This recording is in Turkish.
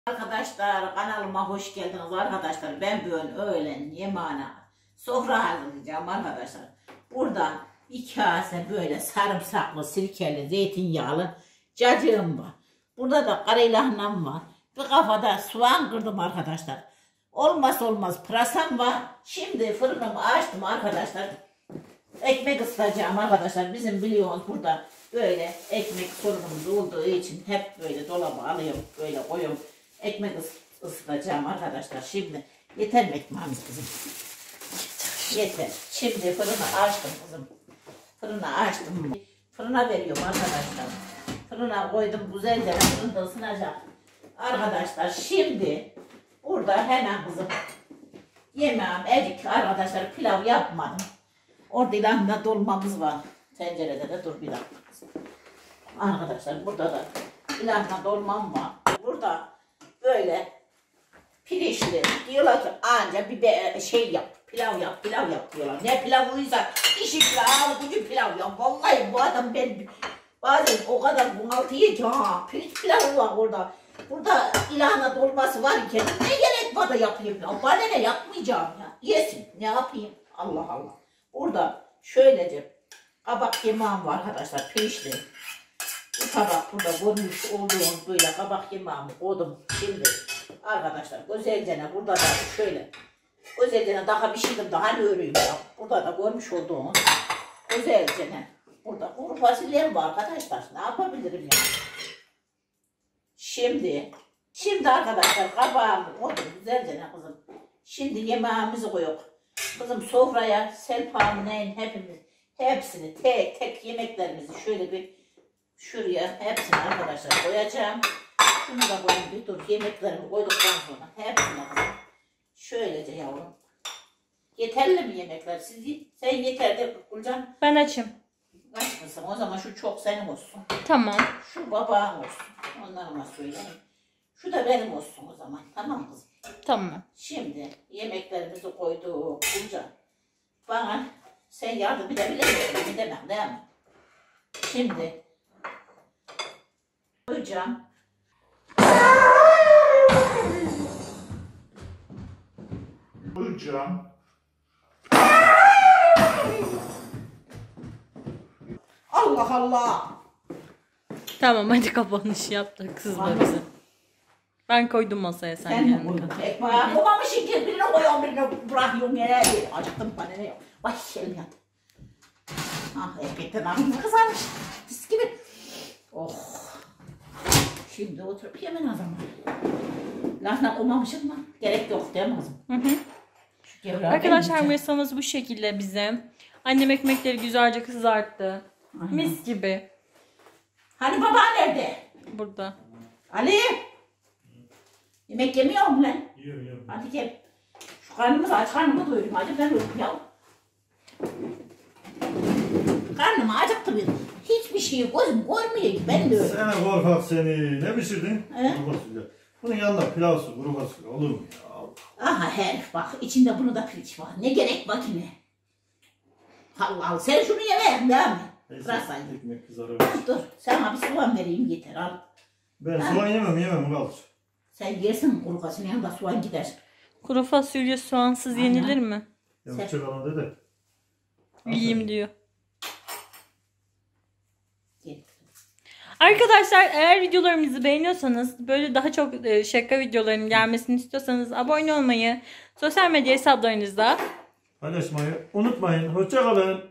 Arkadaşlar kanalıma hoş geldiniz arkadaşlar. Ben bugün öğlen yemeğine sofra hazırlayacağım arkadaşlar. Burada bir kase böyle sarımsaklı, sirkeli, zeytinyağlı cacığım var. Burada da karalahnam var. Bir kafada soğan kırdım arkadaşlar. Olmaz olmaz pırasam var. Şimdi fırınımı açtım arkadaşlar. Ekmek ısıtacağım arkadaşlar. Bizim biliyorsunuz burada böyle ekmek sorunumuz olduğu için hep böyle dolaba alıyorum, böyle koyuyorum. Ekmek ısıtacağım arkadaşlar. Şimdi yeter mi ekmeğimiz kızım? Yeter. Şimdi fırını açtım kızım. Fırını açtım. Fırına veriyorum arkadaşlar. Fırına koydum güzelce. Fırında ısınacak. Arkadaşlar şimdi burada hemen kızım yemeğim erik arkadaşlar, pilav yapmadım. Orada ilahında dolmamız var. Tencerede de dur bir dakika. Arkadaşlar burada da ilahında dolmam var. Burada böyle pirinçli diyorlar ki anca bir şey yap, pilav yap diyorlar. Ne pilavıysa işi pilav, gücü pilav ya. Vallahi bu adam ben bazen o kadar bunaltıyor ki ha. Pirinç pilavı var orada. Burada ilahına dolması varken ne gerek var da yapayım ya. Bana ne yapmayacağım ya. Yesin ne yapayım. Allah Allah. Burada şöylece kabak yemeğim var arkadaşlar, pirinçli. Bu tabak burada görmüş olduğum böyle kabak yemeğimi koydum. Şimdi arkadaşlar güzelce burada da şöyle güzelce daha pişirdim, daha ne öreyim ya. Burada da görmüş olduğum güzelce burada kuru fasulyem var arkadaşlar. Ne yapabilirim ya? Şimdi arkadaşlar kabağımı koydum güzelce kızım. Şimdi yemeğimizi koyuyoruz. Kızım sofraya Selpa'nın hepsini tek tek yemeklerimizi şöyle bir şuraya hepsini arkadaşlar koyacağım. Şunu da koyayım bir dur, yemeklerimi koyduktan sonra hepsini kızım. Şöylece yavrum. Yeterli mi yemekler sizi? Sen yeter de Gülcan. Ben açım. Aç mısın? O zaman şu çok senin olsun. Tamam. Şu babağın olsun. Onlarıma söyleyeyim. Şu da benim olsun o zaman. Tamam kızım. Tamam. Şimdi yemeklerimizi koyduk Gülcan. Bana sen yardım edebilirsin. Edemem değil mi? Şimdi koyacağım. Koyacağım. Allah Allah. Tamam hadi kapanış yaptık kızlar bize. Ben koydum masaya sen Sen mi kendin koydun? koy. Ekmeğe koymamışsın ki birini koyuyorum birini bırakıyorum yere. Acıktım bana ne yok. Vay elim yandı. Ah ekmekten ağzım kızarmış. Pis gibi. Oh. Şimdi oturup yemen o zaman. Lahana koymamışım mı? Gerek yok değil mi kızım? Hı hı. Şu gevreği Arkadaşlar benim masamız bu şekilde bize. Annem ekmekleri güzelce kızarttı. Aynen. Mis gibi. Hani baba nerede? Burada. Ali. Yemek yemiyor mu lan? Yiyorum. Hadi gel. Şu karnımızı aç, karnımı doyurayım. Hadi ben uykum ya. Karnım acıktı benim. Hiçbir şey gözüm görmüyor ki. Ben de öyle. Sana korkak seni. Ne pişirdin? He? Kuru fasulye. Bunun yanında pilav su, kuru fasulye olur mu ya? Aha herif bak. içinde bunu da pirinç var. Ne gerek var ki ne? Allah Allah. Sen şunu yeme. Değil mi? Bırak sen. Ekmek kızarıyor. Dur. Sana bir soğan vereyim yeter. Al. Ben soğan yemem kaldır. Sen yersin kuru fasulyenin yanında soğan gider. Kuru fasulye soğansız Aynen. yenilir mi? Ya bıçak alın dedi. Yiyeyim diyor. Gel. Arkadaşlar eğer videolarımızı beğeniyorsanız, böyle daha çok şaka videolarının gelmesini istiyorsanız abone olmayı, sosyal medya hesaplarınızda Paylaşmayı unutmayın. Hoşça kalın.